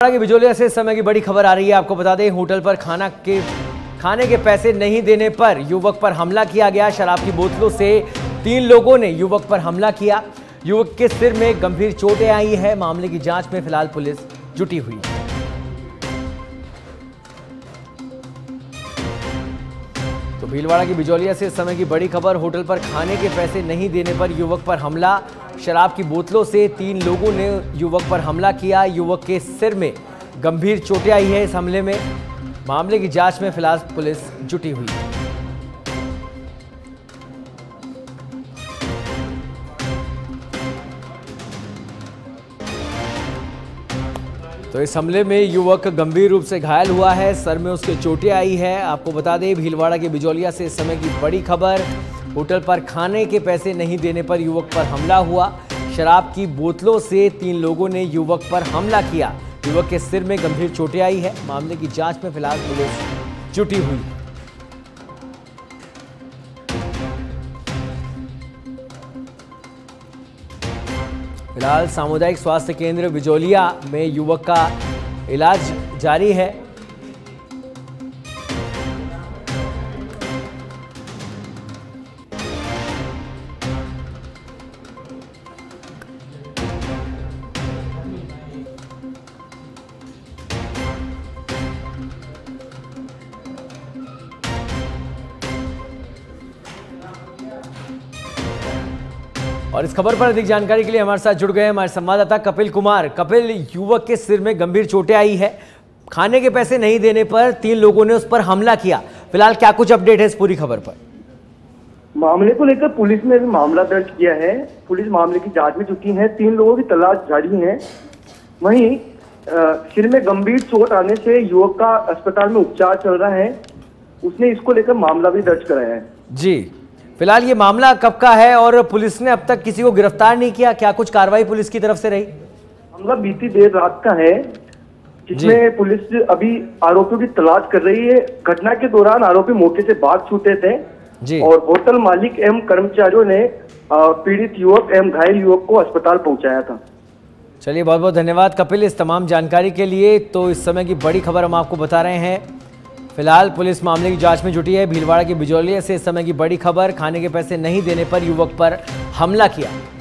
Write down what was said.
की बिजोलिया से इस समय की बड़ी खबर आ रही है। आपको बता दें, होटल पर खाने के पैसे नहीं देने पर युवक पर हमला किया गया। शराब की बोतलों से 3 लोगों ने युवक पर हमला किया। युवक के सिर में गंभीर चोटें आई है। मामले की जांच में फिलहाल पुलिस जुटी हुई है। तो भीलवाड़ा की बिजोलिया से इस समय की बड़ी खबर। होटल पर खाने के पैसे नहीं देने पर युवक पर हमला। शराब की बोतलों से 3 लोगों ने युवक पर हमला किया। युवक के सिर में गंभीर चोटें आई है। इस हमले में मामले की जांच में फिलहाल पुलिस जुटी हुई है। तो इस हमले में युवक गंभीर रूप से घायल हुआ है। सर में उसके चोटें आई है। आपको बता दें, भीलवाड़ा के बिजोलिया से इस समय की बड़ी खबर। होटल पर खाने के पैसे नहीं देने पर युवक पर हमला हुआ। शराब की बोतलों से 3 लोगों ने युवक पर हमला किया। युवक के सिर में गंभीर चोटें आई है। मामले की जांच में फिलहाल पुलिस जुटी हुई है। फिलहाल सामुदायिक स्वास्थ्य केंद्र बिजोलिया में युवक का इलाज जारी है। और इस खबर पर अधिक जानकारी के लिए हमारे साथ जुड़ गए हमारे संवाददाता कपिल कुमार। कपिल, युवक के सिर में गंभीर चोटें आई है। खाने के पैसे नहीं देने पर 3 लोगों ने उस पर हमला किया। फिलहाल क्या कुछ अपडेट है इस पूरी खबर पर? मामले को लेकर पुलिस ने भी मामला दर्ज किया है। पुलिस मामले की जांच में जुटी है। 3 लोगों की तलाश जारी है। वहीं सिर में गंभीर चोट आने से युवक का अस्पताल में उपचार चल रहा है। उसने इसको लेकर मामला भी दर्ज कराया है। जी, फिलहाल ये मामला कब का है और पुलिस ने अब तक किसी को गिरफ्तार नहीं किया? क्या कुछ कार्रवाई पुलिस की तरफ से रही? मामला बीती देर रात का है, जिसमें पुलिस अभी आरोपियों की तलाश कर रही है। घटना के दौरान आरोपी मौके से भाग छूटे थे जी। और होटल मालिक एवं कर्मचारियों ने पीड़ित युवक एवं घायल युवक को अस्पताल पहुंचाया था। चलिए, बहुत बहुत धन्यवाद कपिल इस तमाम जानकारी के लिए। तो इस समय की बड़ी खबर हम आपको बता रहे हैं। फिलहाल पुलिस मामले की जांच में जुटी है। भीलवाड़ा की बिजोलिया से इस समय की बड़ी खबर। खाने के पैसे नहीं देने पर युवक पर हमला किया।